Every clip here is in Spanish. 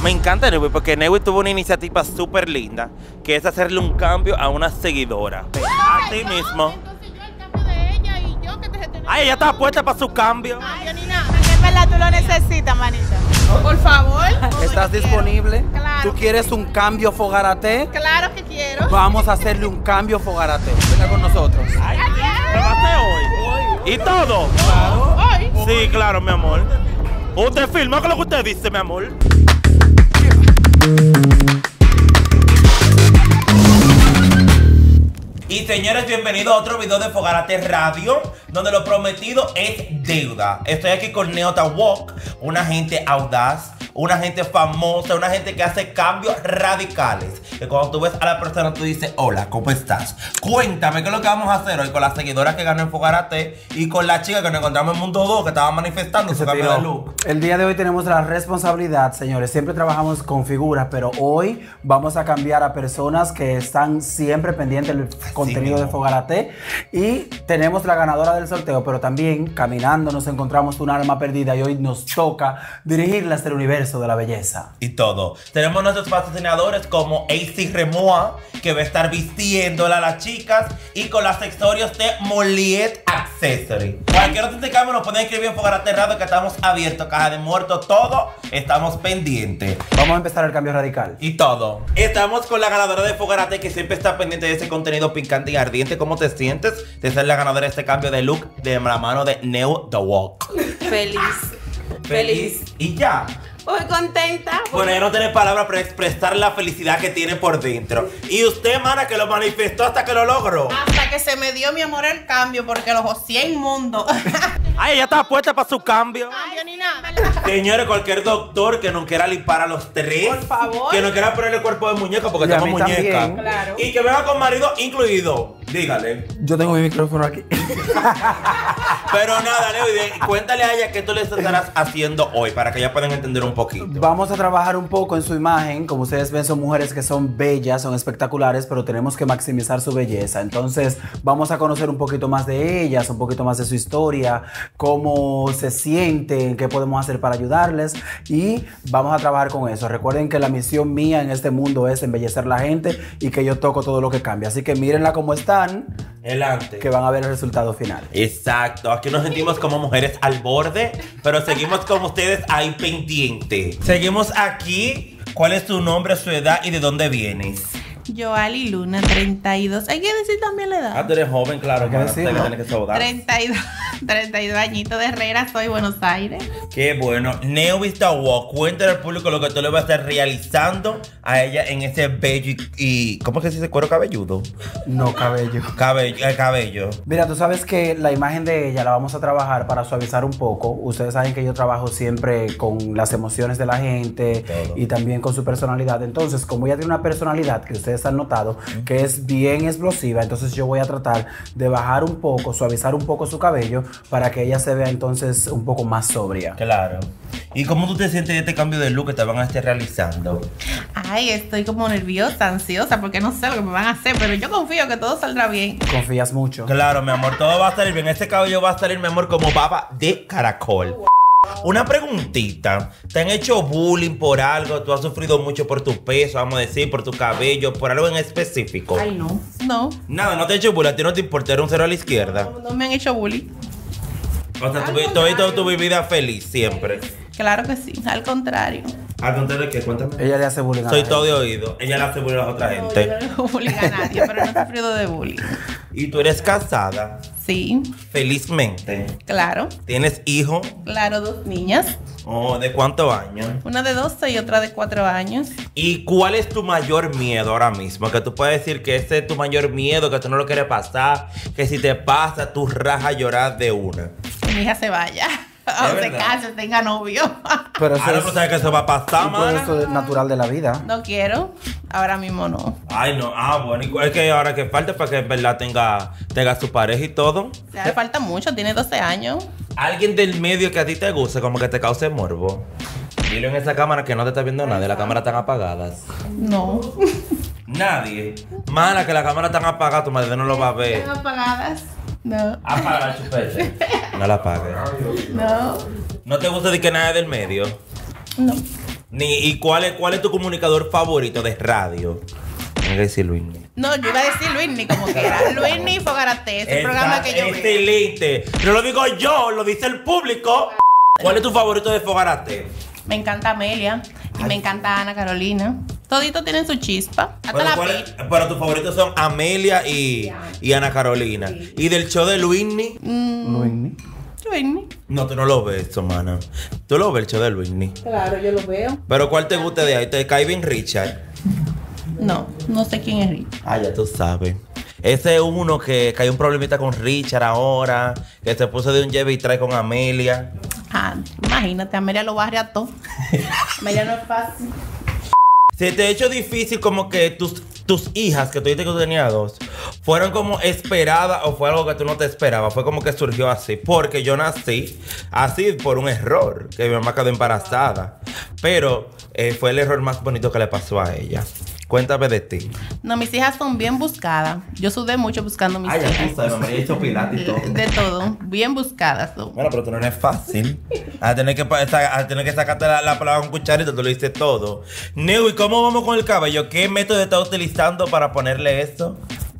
Me encanta Newi porque Newi tuvo una iniciativa súper linda, que es hacerle un cambio a una seguidora. A ti mismo. Entonces yo el cambio de ella y yo que te gestioné. Ay, ella está puesta para su cambio. Ay, yo ni nada. En verdad tú lo necesitas, manita. Por favor. ¿Estás Yo disponible? quiero. Claro. ¿Tú quieres un cambio Fogarate? Claro que quiero. Vamos a hacerle un cambio Fogarate. Venga con nosotros. Ay, ¿me va a hacer hoy? ¿Y todo? Hoy. Sí, claro, mi amor. Usted filma con lo que usted dice, mi amor. Y señores, bienvenidos a otro video de Fogarate Radio, donde lo prometido es deuda. Estoy aquí con Neo The Walk, una gente audaz, una gente famosa, una gente que hace cambios radicales. Que cuando tú ves a la persona, tú dices, hola, ¿cómo estás? Cuéntame qué es lo que vamos a hacer hoy con las seguidoras que ganó en Fogarate y con la chica que nos encontramos en Mundo 2, que estaba manifestando su cambio de look. El día de hoy tenemos la responsabilidad, señores. Siempre trabajamos con figuras, pero hoy vamos a cambiar a personas que están siempre pendientes del contenido de Fogarate. Y tenemos la ganadora del sorteo, pero también caminando nos encontramos un alma perdida y hoy nos toca dirigirla hasta el universo de la belleza. Y todo. Tenemos nuestros patrocinadores como AC Remoa, que va a estar vistiéndola a las chicas, y con las accesorios de Moliet Accessory. Cualquier otro intercambio nos pueden escribir en Fogarate Radio, que estamos abiertos, caja de muertos, todo, estamos pendientes. Vamos a empezar el cambio radical. Y todo. Estamos con la ganadora de Fogarate, que siempre está pendiente de ese contenido picante y ardiente. ¿Cómo te sientes de ser la ganadora de este cambio de look de la mano de Neo The Walk? Feliz. Y ya. Muy contenta. Bueno, ella no tiene palabras para expresar la felicidad que tiene por dentro. Y usted, mana, que lo manifestó hasta que lo logró. Hasta que se me dio, mi amor, el cambio, porque lo joseé inmundo. Ay, ella está puesta para su cambio. Ay, yo ni nada. Señores, cualquier doctor que nos quiera limpar a los tres, Por favor. que nos quiera ponerle cuerpo de muñeca, porque Y a estamos mí también. muñecas. Claro. Y que venga con marido incluido. Dígale. Yo tengo mi micrófono aquí. Pero nada, Leo, cuéntale a ella qué tú le estarás haciendo hoy para que ella puedan entender un poquito. Vamos a trabajar un poco en su imagen. Como ustedes ven, son mujeres que son bellas, son espectaculares, pero tenemos que maximizar su belleza. Entonces vamos a conocer un poquito más de ellas, un poquito más de su historia, cómo se sienten, qué podemos hacer para ayudarles, y vamos a trabajar con eso. Recuerden que la misión mía en este mundo es embellecer la gente y que yo toco todo lo que cambia. Así que mírenla como están, Adelante. que van a ver el resultado final. Exacto, aquí nos sentimos como mujeres al borde, pero seguimos con ustedes ahí pendientes. Seguimos aquí. ¿Cuál es tu nombre, su edad y de dónde vienes? Joali Luna, 32. Hay que decir también la Ah, edad. tú eres joven, claro, Hay que hermano, decirlo. usted que tiene que saudar. 32 añitos de Herrera, soy Buenos Aires. Qué bueno. Neo The Walk, cuéntale al público lo que tú le vas a estar realizando a ella en ese bello y ¿cómo es que se dice? Cuero cabelludo. No, cabello. Cabello. Mira, tú sabes que la imagen de ella la vamos a trabajar para suavizar un poco. Ustedes saben que yo trabajo siempre con las emociones de la gente Todo. y también con su personalidad. Entonces, como ella tiene una personalidad que ustedes han notado que es bien explosiva, entonces yo voy a tratar de bajar un poco, suavizar un poco su cabello para que ella se vea entonces un poco más sobria. Claro. ¿Y cómo tú te sientes de este cambio de look que te van a estar realizando? Ay, estoy como nerviosa, ansiosa, porque no sé lo que me van a hacer, pero yo confío que todo saldrá bien. ¿Confías mucho? Claro, mi amor, todo va a salir bien. Este cabello va a salir, mi amor, como baba de caracol. Una preguntita. ¿Te han hecho bullying por algo? ¿Tú has sufrido mucho por tu peso, vamos a decir, por tu cabello, por algo en específico? Ay, no. No, Nada, no te he hecho bullying, a ti no te importa, era un cero a la izquierda. no me han hecho bullying. O sea, Al tú contrario. toda tu vida feliz, siempre. Claro que sí, al contrario. Al contrario de que, cuéntame. Ella le hace bullying a Soy la todo de gente. oído. Ella le hace bullying a la otra No, yo no gente. le hago bullying a nadie, pero no he sufrido de bullying. Y tú eres casada, Sí, felizmente. claro. ¿Tienes hijo? Claro, 2 niñas. Oh, ¿de cuántos años? Una de 12 y otra de 4 años. ¿Y cuál es tu mayor miedo ahora mismo? Que tú puedes decir que ese es tu mayor miedo, que tú no lo quieres pasar, que si te pasa, tú rajas a llorar de una. Que mi hija se vaya. O se verdad? case, tenga novio. Pero eso Ahora es tú sabes que eso va a pasar, todo mana. esto es natural de la vida. No quiero. Ahora mismo no. Ay, no. Ah, bueno. Y es que ahora que falta para que en verdad tenga su pareja y todo. O sea, le falta mucho, tiene 12 años. Alguien del medio que a ti te guste, como que te cause morbo. Dilo en esa cámara que no te está viendo nadie, las cámaras están apagadas. No. Nadie. Mana, que la cámara están apagada, tu madre no lo va a ver. ¿Están apagadas? No. Apaga la chupete. No la apague. No. ¿No te gusta de que nada del medio? No. ¿Y cuál es tu comunicador favorito de radio? Tengo que decir Luismi. No, yo iba a decir Luismi como quiera. Luismi Fogarate, ese programa que yo veo. Excelente. No lo digo yo, lo dice el público. ¿Cuál es tu favorito de Fogarate? Me encanta Amelia y me encanta Ana Carolina. Toditos tienen su chispa. Hasta la Pero tus favoritos son Amelia y Ana Carolina. Sí. ¿Y del show de Luismi? Luismi. Luismi. No, tú no lo ves, hermana. Tú lo ves el show de Luismi. Claro, yo lo veo. Pero ¿cuál te gusta de ahí? ¿Te cae bien Richard? No sé quién es Rich. Ah, ya tú sabes. Ese es uno que hay un problemita con Richard ahora, que se puso de un lleve y trae con Amelia. Ah, imagínate, Amelia lo barre a todo. Amelia no es fácil. ¿Se te ha hecho difícil como que tus hijas, que tú dijiste que tú tenías dos, fueron como esperadas o fue algo que tú no te esperabas? Fue como que surgió así. Porque yo nací así por un error, que mi mamá quedó embarazada. Pero fue el error más bonito que le pasó a ella. Cuéntame de ti. No, mis hijas son bien buscadas. Yo sudé mucho buscando mis Ay, ya hijas. tú sabes, mamá, ya he hecho pilates y todo. De todo, bien buscadas son. Bueno, pero tú no es fácil. A tener que sacarte la palabra con cucharita, tú lo hiciste todo. Neu, ¿y cómo vamos con el cabello? ¿Qué método estás utilizando para ponerle esto?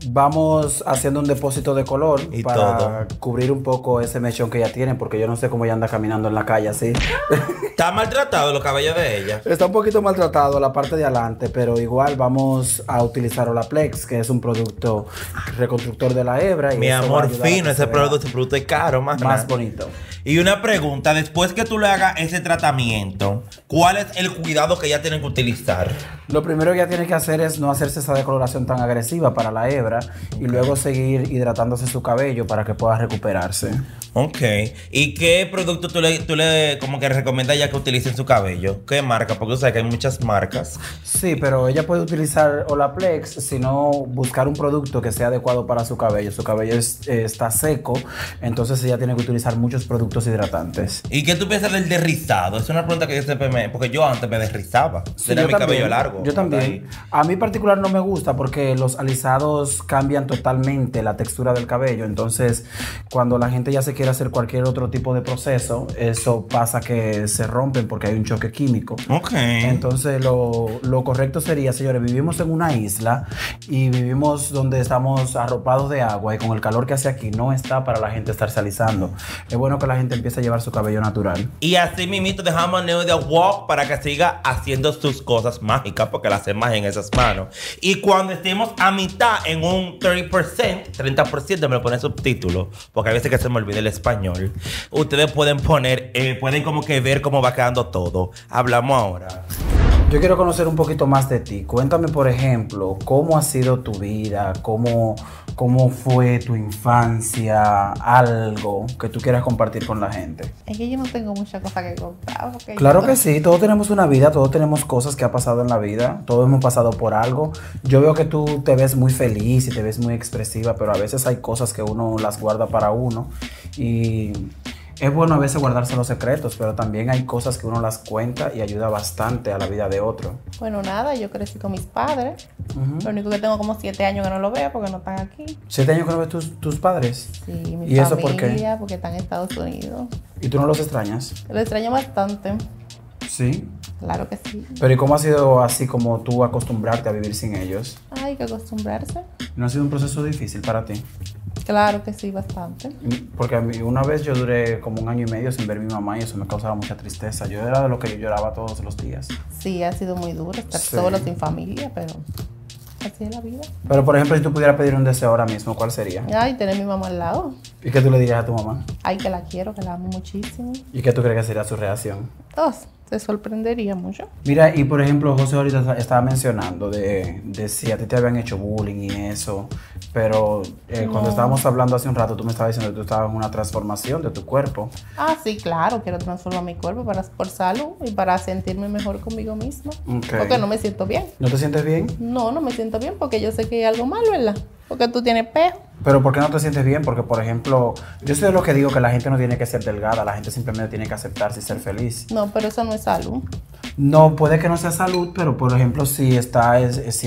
Vamos haciendo un depósito de color Y para todo. cubrir un poco ese mechón que ella tiene, porque yo no sé cómo ella anda caminando en la calle así. ¿Está maltratado los cabellos de ella? Está un poquito maltratado la parte de adelante, pero igual vamos a utilizar Olaplex, que es un producto reconstructor de la hebra. Y Mi eso va a amor ayudar a fino, que ese se vea producto es caro, más más bonito. Y una pregunta, después que tú le hagas ese tratamiento, ¿cuál es el cuidado que ella tiene que utilizar? Lo primero que ella tiene que hacer es no hacerse esa decoloración tan agresiva para la hebra y luego seguir hidratándose su cabello para que pueda recuperarse. Ok. ¿Y qué producto tú le como que recomiendas ya que utilice en su cabello? ¿Qué marca? Porque tú sabes que hay muchas marcas. Sí, pero ella puede utilizar Olaplex, sino buscar un producto que sea adecuado para su cabello. Su cabello está seco, entonces ella tiene que utilizar muchos productos hidratantes. ¿Y qué tú piensas del derrizado? Es una pregunta que yo siempre porque yo antes me derrizaba. Sí, Tenía yo mi también, cabello largo. Yo también. A mí particular no me gusta porque los alisados cambian totalmente la textura del cabello. Entonces, cuando la gente ya se quiere hacer cualquier otro tipo de proceso, eso pasa que se rompen porque hay un choque químico. Ok. Entonces, lo correcto sería, señores, vivimos en una isla y vivimos donde estamos arropados de agua y con el calor que hace aquí no está para la gente estarse alisando. Es bueno que la gente empiece a llevar su cabello natural. Y así mismito dejamos a Neo de Walk para que siga haciendo sus cosas mágicas, porque las hace magia en esas manos. Y cuando estemos a mitad, en un 30%, me lo pone subtítulo, porque a veces que se me olvida el español, ustedes pueden poner, pueden como que ver cómo va quedando todo. Hablamos ahora. Yo quiero conocer un poquito más de ti. Cuéntame, por ejemplo, cómo ha sido tu vida, cómo fue tu infancia, algo que tú quieras compartir con la gente. Es que yo no tengo mucha cosa que contar. Claro que sí, todos tenemos una vida, todos tenemos cosas que ha pasado en la vida, todos hemos pasado por algo. Yo veo que tú te ves muy feliz y te ves muy expresiva, pero a veces hay cosas que uno las guarda para uno y es bueno a veces guardarse los secretos, pero también hay cosas que uno las cuenta y ayuda bastante a la vida de otro. Bueno, nada, yo crecí con mis padres. Lo único que tengo como 7 años que no lo veo porque no están aquí. 7 años que no ves tus padres. Sí, mi ¿Y familia, eso por qué? porque están en Estados Unidos. ¿Y tú no los extrañas? Lo extraño bastante. Sí. Claro que sí. Pero ¿y cómo ha sido así como tú acostumbrarte a vivir sin ellos? Hay que acostumbrarse. ¿No ha sido un proceso difícil para ti? Claro que sí, bastante. Porque a mí una vez yo duré como 1 año y medio sin ver a mi mamá y eso me causaba mucha tristeza. Yo era de lo que yo lloraba todos los días. Sí, ha sido muy duro estar Sí. solo, sin familia, pero así es la vida. Pero por ejemplo, si tú pudieras pedir un deseo ahora mismo, ¿cuál sería? Ay, tener mi mamá al lado. ¿Y qué tú le dirías a tu mamá? Ay, que la quiero, que la amo muchísimo. ¿Y qué tú crees que sería su reacción? Todos, te sorprendería mucho. Mira, y por ejemplo, José ahorita estaba mencionando de si a ti te habían hecho bullying y eso, pero cuando estábamos hablando hace un rato, tú me estabas diciendo que tú estabas en una transformación de tu cuerpo. Ah, sí, claro, quiero transformar mi cuerpo por salud y para sentirme mejor conmigo misma. Ok. Porque no me siento bien. ¿No te sientes bien? No me siento bien porque yo sé que hay algo malo, ¿verdad? Porque tú tienes pejo. Pero ¿por qué no te sientes bien? Porque, por ejemplo, yo soy de lo que digo que la gente no tiene que ser delgada, la gente simplemente tiene que aceptarse y ser feliz. No, pero eso no es salud. No, puede que no sea salud, pero por ejemplo, si está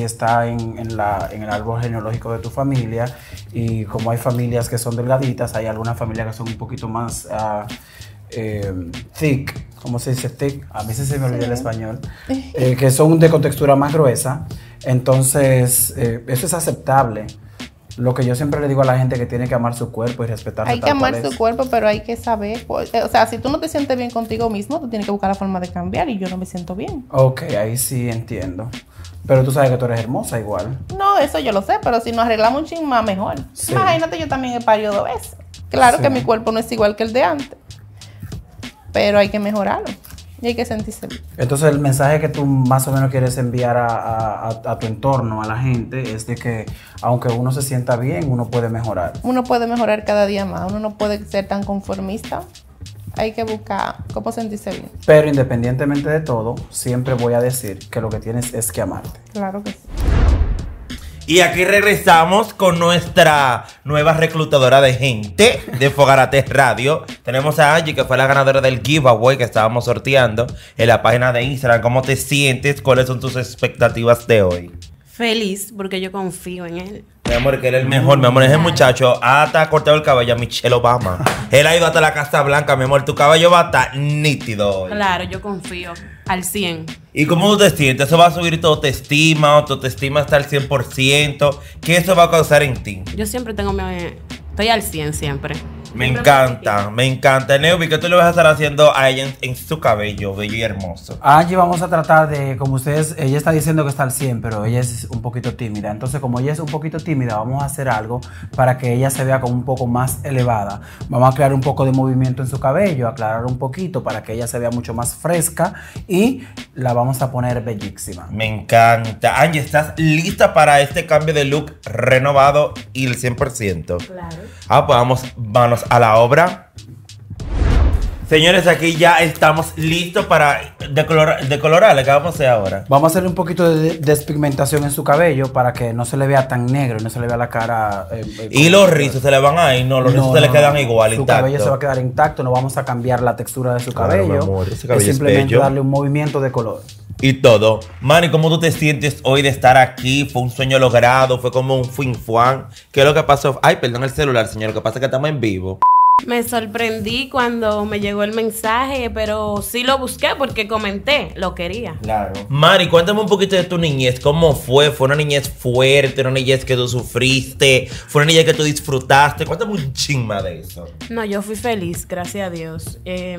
en el árbol genealógico de tu familia, y como hay familias que son delgaditas, hay algunas familias que son un poquito más thick, ¿cómo se dice thick? A mí se me olvida el español. Que son de con textura más gruesa. Entonces, eso es aceptable. Lo que yo siempre le digo a la gente que tiene que amar su cuerpo y respetarse. Hay que amar su cuerpo, pero hay que saber. Pues, o sea, si tú no te sientes bien contigo mismo, tú tienes que buscar la forma de cambiar y yo no me siento bien. Ok, ahí sí entiendo. Pero tú sabes que tú eres hermosa igual. No, eso yo lo sé, pero si nos arreglamos un ching más, mejor. Sí. Imagínate, yo también he parido 2 veces. Claro Sí. que mi cuerpo no es igual que el de antes, pero hay que mejorarlo y hay que sentirse bien. Entonces el mensaje que tú más o menos quieres enviar a tu entorno, a la gente, es de que aunque uno se sienta bien, uno puede mejorar. Uno puede mejorar cada día más, uno no puede ser tan conformista. Hay que buscar cómo sentirse bien. Pero independientemente de todo, siempre voy a decir que lo que tienes es que amarte. Claro que sí. Y aquí regresamos con nuestra nueva reclutadora de gente de Fogarate Radio. Tenemos a Angie, que fue la ganadora del giveaway que estábamos sorteando en la página de Instagram. ¿Cómo te sientes? ¿Cuáles son tus expectativas de hoy? Feliz porque yo confío en él. Mi amor, que él es el mejor, mi amor, ese muchacho hasta ha cortado el cabello a Michelle Obama. Él ha ido hasta la Casa Blanca, mi amor, tu cabello va a estar nítido hoy. Claro, yo confío al 100. ¿Y cómo tú te sientes? ¿Eso va a subir tu autoestima o tu autoestima está al 100%? ¿Qué eso va a causar en ti? Yo siempre estoy al 100 siempre. Me encanta, me encanta. Neuvi, ¿qué tú le vas a estar haciendo a ella en su cabello bello y hermoso? Angie, vamos a tratar de, como ustedes, ella está diciendo que está al 100, pero ella es un poquito tímida. Entonces, como ella es un poquito tímida, vamos a hacer algo para que ella se vea como un poco más elevada. Vamos a crear un poco de movimiento en su cabello, aclarar un poquito para que ella se vea mucho más fresca y la vamos a poner bellísima. Me encanta. Angie, ¿estás lista para este cambio de look renovado y el 100%? Claro. Ah, pues vamos a la obra. Señores, aquí ya estamos listos para decolorarle. ¿Qué vamos a hacer ahora? Vamos a hacerle un poquito de despigmentación en su cabello para que no se le vea tan negro y no se le vea la cara. ¿Y los rizos se le van a ir? No, los rizos se le quedan igual, Su intactos. cabello se va a quedar intacto, no vamos a cambiar la textura de su Claro, cabello. mi amor, ese cabello es es simplemente bello. darle un movimiento de color. Y todo. Manny, ¿cómo tú te sientes hoy de estar aquí? ¿Fue un sueño logrado? ¿Fue como un fin-fuan? ¿Qué es lo que pasó? Ay, perdón el celular, señor. Lo que pasa es que estamos en vivo. Me sorprendí cuando me llegó el mensaje, pero sí lo busqué porque comenté, lo quería. Claro. Mari, cuéntame un poquito de tu niñez. ¿Cómo fue? ¿Fue una niñez fuerte? ¿Una niñez que tú sufriste? ¿Fue una niñez que tú disfrutaste? Cuéntame un chisma de eso. No, yo fui feliz, gracias a Dios.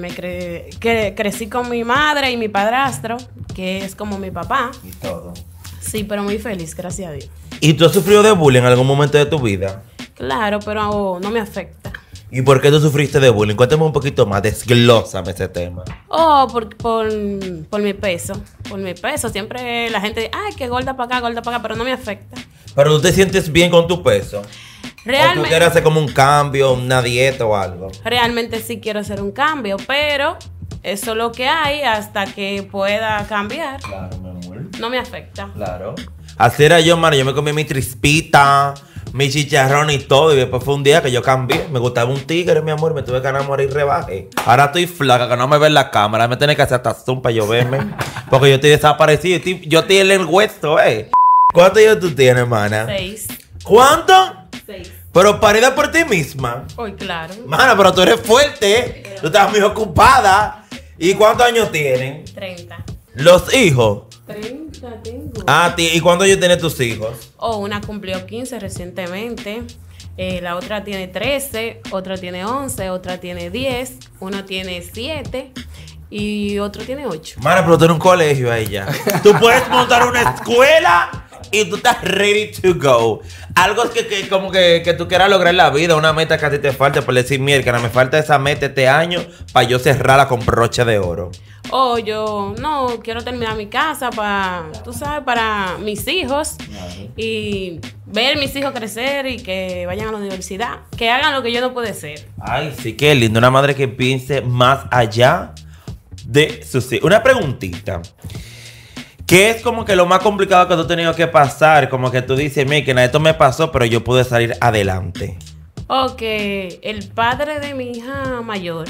Crecí con mi madre y mi padrastro, que es como mi papá. Y todo. Sí, pero muy feliz, gracias a Dios. ¿Y tú has sufrido de bullying en algún momento de tu vida? Claro, pero no me afecta. ¿Y por qué tú sufriste de bullying? Cuéntame un poquito más, desglósame ese tema. Oh, por mi peso. Por mi peso. Siempre la gente dice, ay, que gorda para acá, pero no me afecta. ¿Pero tú te sientes bien con tu peso? ¿O tú Realmente, quieres hacer como un cambio, una dieta o algo? realmente sí quiero hacer un cambio, pero eso es lo que hay hasta que pueda cambiar. Claro, mi amor. No me afecta. Claro. Así era yo, mano. Yo me comí mi trispita, mi chicharrón y todo. Y después fue un día que yo cambié. Me gustaba un tigre, mi amor. Me tuve que enamorar y rebajé. Ahora estoy flaca, que no me ve en la cámara. Me tiene que hacer hasta zoom para yo verme. Porque yo estoy desaparecido. Yo estoy en el hueso, ¿Cuántos años tú tienes, mana? 6. ¿Cuánto? 6. Pero parida por ti misma. Hoy, claro. Mana, pero tú eres fuerte. Tú estás muy ocupada. ¿Y cuántos años tienen? 30. Los hijos. 30 tengo. Ah, ¿y cuándo yo tenés tus hijos? Oh, una cumplió 15 recientemente. La otra tiene 13, otra tiene 11, otra tiene 10, uno tiene 7 y otro tiene 8. Mana, pero tú eres un colegio ahí ya. Tú puedes montar una escuela y tú estás ready to go. Algo que como que tú quieras lograr en la vida, una meta que a ti te falta, por decir, mierda, me falta esa meta este año para yo cerrarla con broche de oro. Oh, yo no quiero terminar mi casa tú sabes, para mis hijos y ver mis hijos crecer y que vayan a la universidad, que hagan lo que yo no pude ser. Ay, sí, qué lindo. Una madre que piense más allá de sus hijos. Una preguntita. ¿Qué es como que lo más complicado que tú has tenido que pasar? Como que tú dices, mira, esto me pasó, pero yo pude salir adelante. Ok, el padre de mi hija mayor,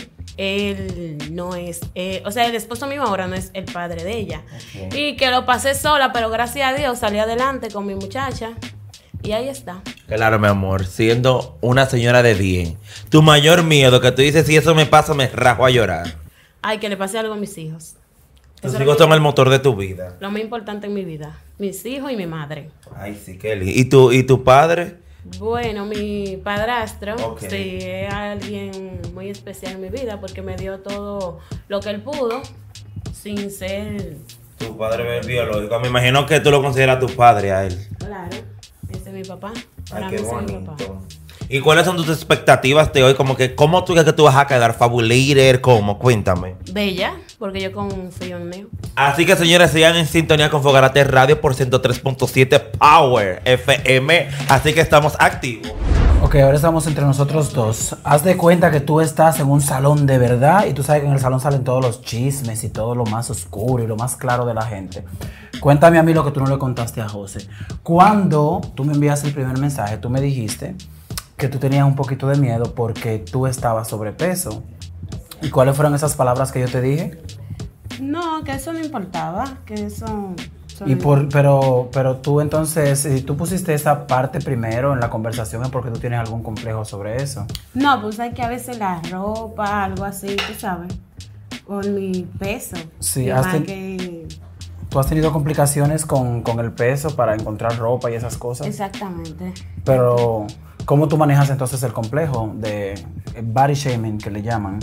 él no es, o sea, el esposo mío ahora no es el padre de ella. Okay. Y que lo pasé sola, pero gracias a Dios salí adelante con mi muchacha. Y ahí está. Claro, mi amor, siendo una señora de bien. Tu mayor miedo, que tú dices, si eso me pasa, me rajo a llorar. Ay, que le pase algo a mis hijos. Tus Eso hijos es son el motor de tu vida. lo más importante en mi vida. Mis hijos y mi madre. Ay, sí, Kelly. ¿Y tu padre? Bueno, mi padrastro, Ok. sí, es alguien muy especial en mi vida porque me dio todo lo que él pudo sin ser, Tu padre biológico. Me imagino que tú lo consideras tu padre a él. claro, ese es mi papá. Ay, Para qué mí ese es mi papá. bonito. ¿Y cuáles son tus expectativas de hoy? Como que, ¿cómo tú crees que tú vas a quedar? Fabulator, ¿cómo? Cuéntame. Bella, porque yo confío en Neo. Así que, señores, sigan en sintonía con Fogarate Radio por 103.7 Power FM. Así que estamos activos. Ok, ahora estamos entre nosotros dos. Haz de cuenta que tú estás en un salón de verdad y tú sabes que en el salón salen todos los chismes y todo lo más oscuro y lo más claro de la gente. Cuéntame a mí lo que tú no le contaste a José. Cuando tú me enviaste el primer mensaje, tú me dijiste que tú tenías un poquito de miedo porque tú estabas sobrepeso. ¿Y cuáles fueron esas palabras que yo te dije? No, que eso no importaba, que eso... Pero tú entonces, si tú pusiste esa parte primero en la conversación es porque tú tienes algún complejo sobre eso. No, pues hay que a veces la ropa, algo así, tú sabes, con mi peso. Sí, Y has más ten- que... ¿Tú has tenido complicaciones con el peso para encontrar ropa y esas cosas? Exactamente. Pero, ¿cómo tú manejas entonces el complejo de body shaming que le llaman?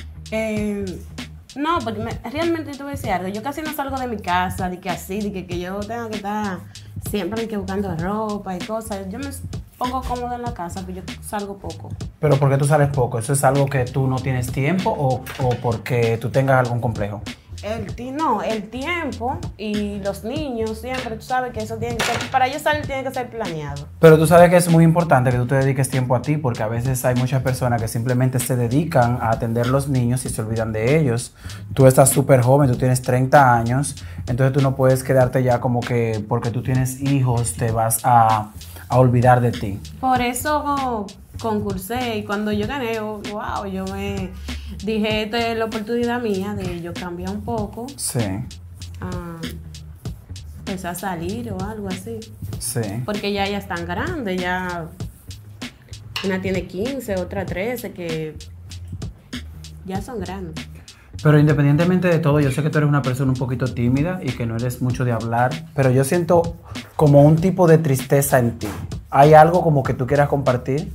No, porque realmente te voy a decir algo. Yo casi no salgo de mi casa, de que así, de que yo tengo que estar siempre de que buscando ropa y cosas. Yo me pongo cómoda en la casa, pero yo salgo poco. ¿Pero por qué tú sales poco? ¿Eso es algo que tú no tienes tiempo o porque tú tengas algún complejo? El tiempo y los niños siempre, tú sabes que eso tiene que ser, para ellos salir tiene que ser planeado. Pero tú sabes que es muy importante que tú te dediques tiempo a ti, porque a veces hay muchas personas que simplemente se dedican a atender los niños y se olvidan de ellos. Tú estás súper joven, tú tienes 30 años, entonces tú no puedes quedarte ya como que porque tú tienes hijos te vas a olvidar de ti. Por eso concursé y cuando yo gané, wow, yo me dije, esta es la oportunidad mía de yo cambiar un poco. Sí, Empezar a salir o algo así. sí. Porque ya están grandes, ya una tiene 15, otra 13, que ya son grandes. Pero independientemente de todo, yo sé que tú eres una persona un poquito tímida y que no eres mucho de hablar, pero yo siento como un tipo de tristeza en ti. ¿Hay algo como que tú quieras compartir?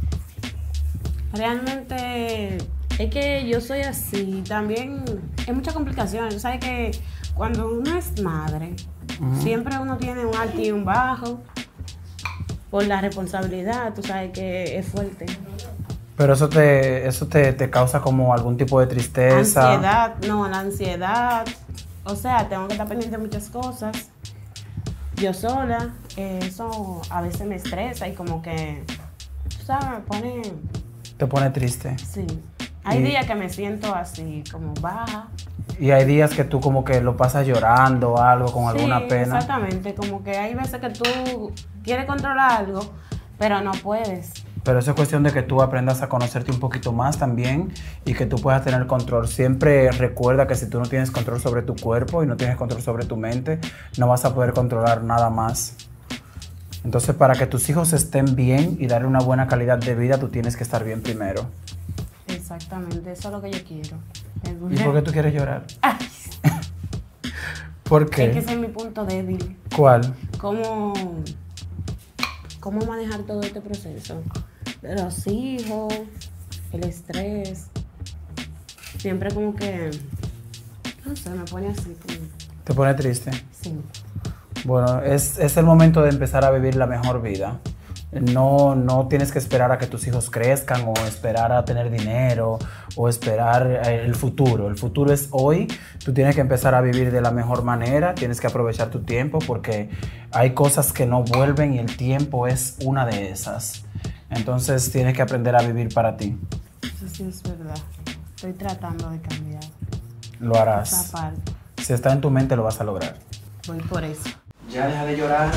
Realmente es que yo soy así. También hay muchas complicaciones. Tú sabes que cuando uno es madre, siempre uno tiene un alto y un bajo por la responsabilidad. Tú sabes que es fuerte. Pero eso te causa como algún tipo de tristeza. Ansiedad, no, la ansiedad. O sea, tengo que estar pendiente de muchas cosas. Yo sola, eso a veces me estresa y como que, tú sabes, me pone, Te pone triste. sí. Hay Y- días que me siento así, como baja. Y hay días que tú como que lo pasas llorando o algo con alguna Sí, pena. exactamente, como que hay veces que tú quieres controlar algo, pero no puedes. Pero eso es cuestión de que tú aprendas a conocerte un poquito más también y que tú puedas tener control. Siempre recuerda que si tú no tienes control sobre tu cuerpo y no tienes control sobre tu mente, no vas a poder controlar nada más. Entonces, para que tus hijos estén bien y darle una buena calidad de vida, tú tienes que estar bien primero. Exactamente, eso es lo que yo quiero. ¿Y por qué tú quieres llorar? Ay, ¿Por es que qué? ese es mi punto débil. ¿Cuál? ¿Cómo manejar todo este proceso? De los hijos, el estrés. Siempre como que, no sé, me pone así. Como, ¿Te pone triste? sí. Bueno, es el momento de empezar a vivir la mejor vida. No tienes que esperar a que tus hijos crezcan o esperar a tener dinero o esperar el futuro. El futuro es hoy. Tú tienes que empezar a vivir de la mejor manera. Tienes que aprovechar tu tiempo porque hay cosas que no vuelven y el tiempo es una de esas. Entonces tienes que aprender a vivir para ti. Eso sí es verdad. Estoy tratando de cambiar Lo esa harás. parte. Si está en tu mente, lo vas a lograr. Voy por eso. Ya deja de llorar,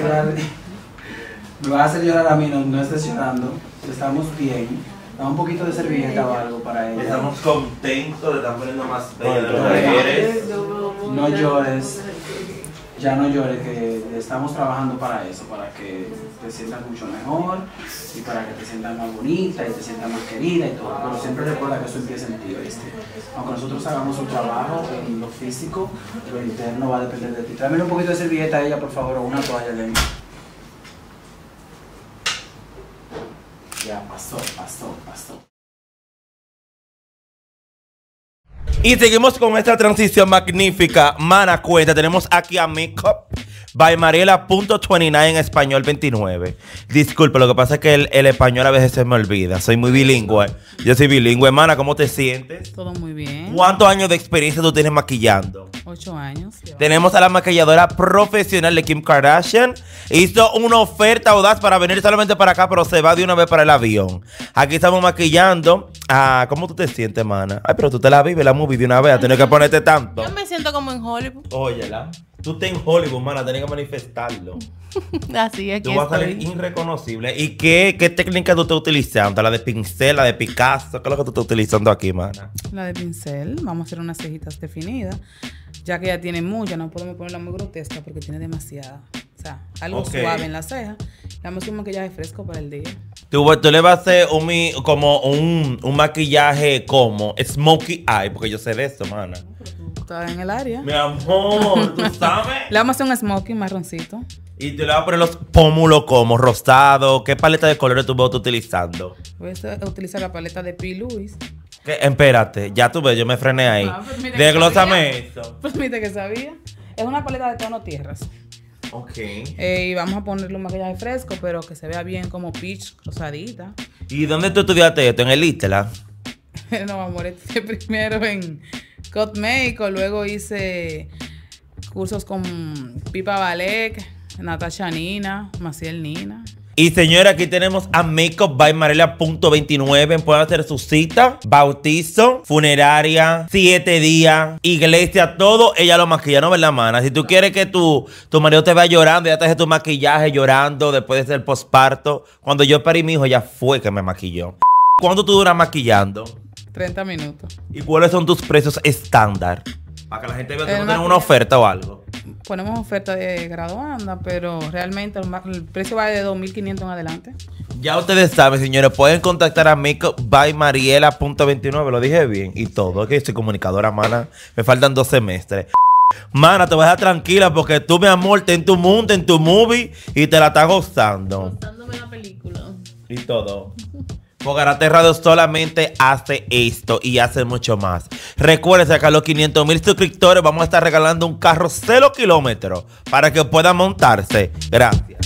Me vas a hacer llorar a mí, no estés llorando. Estamos bien. Da un poquito de servilleta o algo para ella. Estamos contentos de estar poniendo más bella de lo Bueno, que eres. No llores. Ya no llores, que estamos trabajando para eso, para que te sientas mucho mejor y para que te sientas más bonita y te sientas más querida y todo. Pero siempre recuerda que eso empieza en ti, ¿viste? Aunque nosotros hagamos un trabajo en lo físico, lo interno va a depender de ti. Tráeme un poquito de servilleta a ella, por favor, o una toalla de mí. Ya, pasó. Y seguimos con esta transición magnífica. Mana, cuenta, tenemos aquí a Makeup by Mariela.29 en español 29. Disculpe, lo que pasa es que el español a veces se me olvida. Soy muy bilingüe. Yo soy bilingüe. Mana, ¿cómo te sientes? Todo muy bien. ¿Cuántos años de experiencia tú tienes maquillando? 8 años. Tenemos a la maquilladora profesional de Kim Kardashian. Hizo una oferta audaz para venir solamente para acá, pero se va de una vez para el avión. Aquí estamos maquillando. Ah, ¿cómo tú te sientes, mana? Ay, pero tú te la vives la movie de una vez. Tienes que ponerte tanto. Yo me siento como en Hollywood. Óyela. Tú estás en Hollywood, mana. Tienes que manifestarlo. Así es que Tú vas a salir irreconocible. ¿Y qué técnica tú estás utilizando? ¿La de pincel, la de Picasso? ¿Qué es lo que tú estás utilizando aquí, mana? La de pincel. Vamos a hacer unas cejitas definidas. Ya que ya tiene mucha, no podemos ponerla muy grotesca porque tiene demasiada. O sea, algo suave en la ceja. Le damos un maquillaje fresco para el día. Tú le vas a hacer un maquillaje como Smokey Eye, porque yo sé de eso, mana. Está en el área. Mi amor, ¿tú sabes? Le vamos a hacer un smoking marroncito. Y tú le vas a poner los pómulos como rosado. ¿Qué paleta de colores tú vas utilizando? Voy a utilizar la paleta de P. Louis. Espérate, ya tú ves, yo me frené ahí. Desglósame eso. Permite que sabía. Es una paleta de tono tierras. Ok. Y vamos a ponerle un maquillaje fresco, pero que se vea bien como peach, rosadita. ¿Y dónde tú estudiaste esto? ¿En el ITLA? No, amor, estudié primero en Cosmético, luego hice cursos con Pipa Balek, Natasha Nina, Maciel Nina. Y señora, aquí tenemos a Makeup by Mariela.29. Pueden hacer su cita, bautizo, funeraria, 7 días, iglesia, todo. Ella lo maquilla, ¿no? ¿Verdad, mana? Si tú quieres que tu marido te vea llorando, ya te hace tu maquillaje llorando después de ser posparto. Cuando yo parí mi hijo, ella fue que me maquilló. ¿Cuánto tú duras maquillando? 30 minutos. ¿Y cuáles son tus precios estándar? Para que la gente vea que no tienen una oferta o algo. Ponemos oferta de graduanda, pero realmente el precio va de 2.500 en adelante. Ya ustedes saben, señores, pueden contactar a Makeup by Mariela.29, lo dije bien, y todo. Es que soy comunicadora, mana. Me faltan 2 semestres. Mana, te voy a dejar tranquila porque tú, mi amor, te en tu mundo, en tu movie, y te la estás gozando. Gustándome la película. Y todo. Fogarate Radio solamente hace esto y hace mucho más. Recuerden que a los 500,000 suscriptores vamos a estar regalando un carro 0 kilómetros para que puedan montarse. Gracias.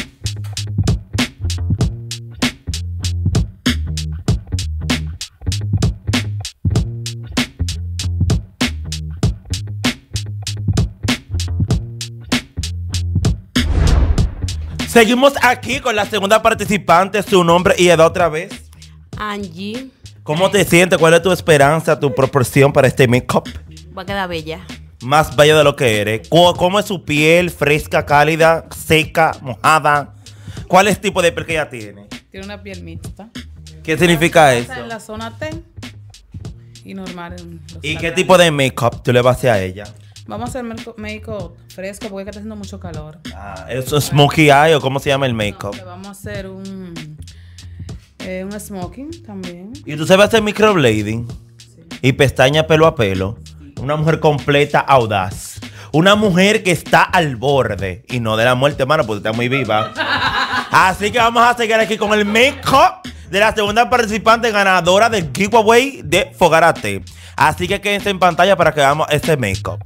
Seguimos aquí con la segunda participante, su nombre y edad otra vez. Angie. ¿Cómo te sientes? ¿Cuál es tu esperanza, tu proporción para este make-up? Va a quedar bella. Más bella de lo que eres. ¿Cómo es su piel? ¿Fresca, cálida, seca, mojada? ¿Cuál es el tipo de piel que ella tiene? Tiene una piel mixta. ¿Qué significa eso? Está en la zona T y normal en los ¿Y qué laterales. tipo de make-up tú le vas a hacer a ella? Vamos a hacer make-up fresco porque está haciendo mucho calor. ¿Eso es smokey eye o cómo se llama el make-up? Le vamos a hacer un smoking también. ¿Y tú sabes hacer microblading? Sí. Y pestaña pelo a pelo. Una mujer completa, audaz. Una mujer que está al borde. Y no de la muerte, hermano, porque está muy viva. Así que vamos a seguir aquí con el make-up de la segunda participante ganadora del giveaway de Fogarate. Así que quédense en pantalla para que veamos este make-up.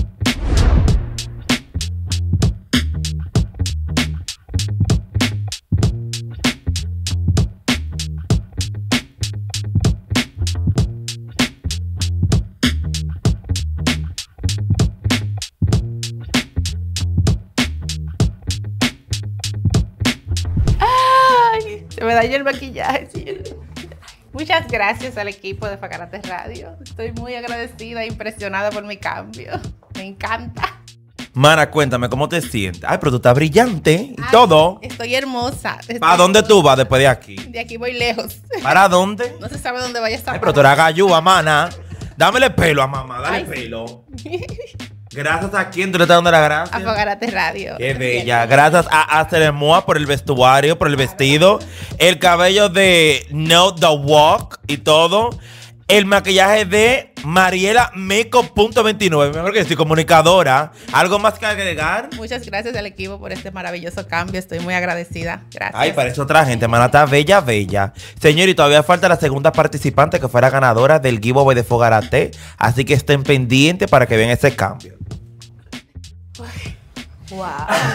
Ay, se me dañó el maquillaje. Sí. Muchas gracias al equipo de Fogarate Radio. Estoy muy agradecida e impresionada por mi cambio. Me encanta. Mana, cuéntame, ¿cómo te sientes? Ay, pero tú estás brillante y Ay, todo. Estoy hermosa. ¿Para dónde tú vas después de aquí? De aquí voy lejos. ¿Para dónde? No se sabe dónde vaya a estar. Ay, pero tú eres gallúa, mana. Dámele pelo a mamá, dale Ay, sí. pelo. Gracias a quién tú le estás dando las gracias. A Fogarate Radio. Qué bella. Gracias a Aster Moa por el vestuario, por el vestido, el cabello de Neo The Walk y todo. El maquillaje de Mariela Makeup.29. Mejor que soy comunicadora. ¿Algo más que agregar? Muchas gracias al equipo por este maravilloso cambio. Estoy muy agradecida. Gracias. Ay, parece otra gente, hermana. Está bella, bella. Señor, y todavía falta la segunda participante que fuera ganadora del giveaway de Fogarate. Así que estén pendientes para que vean ese cambio. Wow.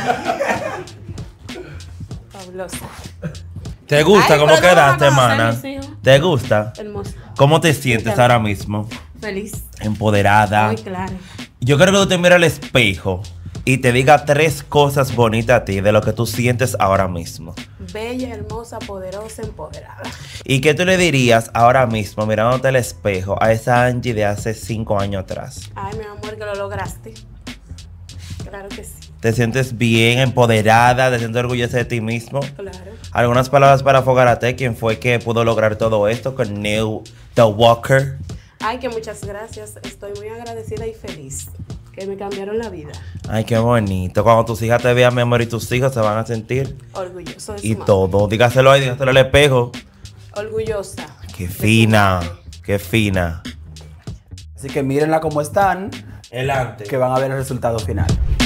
Fabulosa. ¿Te gusta Ay, cómo pero no quedaste, van a conocer hermana? mis hijos. ¿Te gusta? Hermosa. ¿Cómo te sientes ahora mismo? Feliz. Empoderada. Muy claro. Yo creo que tú te mires al espejo y te diga 3 cosas bonitas a ti de lo que tú sientes ahora mismo. Bella, hermosa, poderosa, empoderada. ¿Y qué tú le dirías ahora mismo, mirándote al espejo, a esa Angie de hace 5 años atrás? Ay, mi amor, que lo lograste. Claro que sí. ¿Te sientes bien, empoderada, te sientes orgullosa de ti mismo? Claro. Algunas palabras para Fogarate, ¿quién fue que pudo lograr todo esto con Neo The Walker? Ay, que muchas gracias. Estoy muy agradecida y feliz. Que me cambiaron la vida. Ay, qué bonito. Cuando tus hijas te vean, mi amor, y tus hijos se van a sentir. Orgulloso de su Y madre. todo. Dígaselo ahí, dígaselo al espejo. Orgullosa. Qué fina, qué fina. Así que mírenla como están, Adelante. que van a ver el resultado final.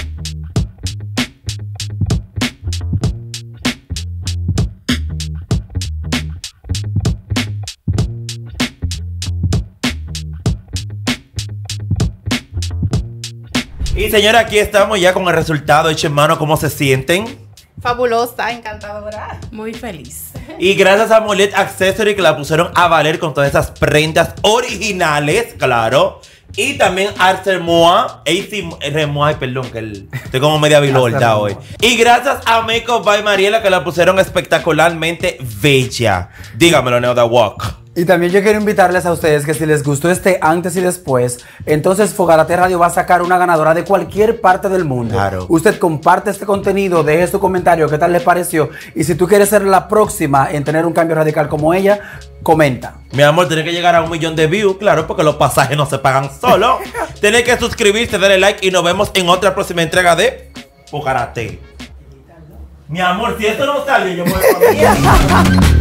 Y señora, aquí estamos ya con el resultado. Hecho, hermano, ¿cómo se sienten? Fabulosa, encantadora. Muy feliz. Y gracias a Molet Accessory que la pusieron a valer con todas esas prendas originales, claro. Y también Arcer Moa, Remoa, perdón, que estoy como media bilolta hoy. Y gracias a Makeup by Mariela que la pusieron espectacularmente bella. Dígamelo, Neo The Walk. Y también yo quiero invitarles a ustedes que si les gustó este antes y después, entonces Fogarate Radio va a sacar una ganadora de cualquier parte del mundo. Claro. Usted comparte este contenido, deje su comentario, qué tal le pareció. Y si tú quieres ser la próxima en tener un cambio radical como ella, comenta. Mi amor, tiene que llegar a 1 millón de views, claro, porque los pasajes no se pagan solo. Tiene que suscribirse, darle like y nos vemos en otra próxima entrega de Fogarate. Mi amor, si esto no sale, yo me voy a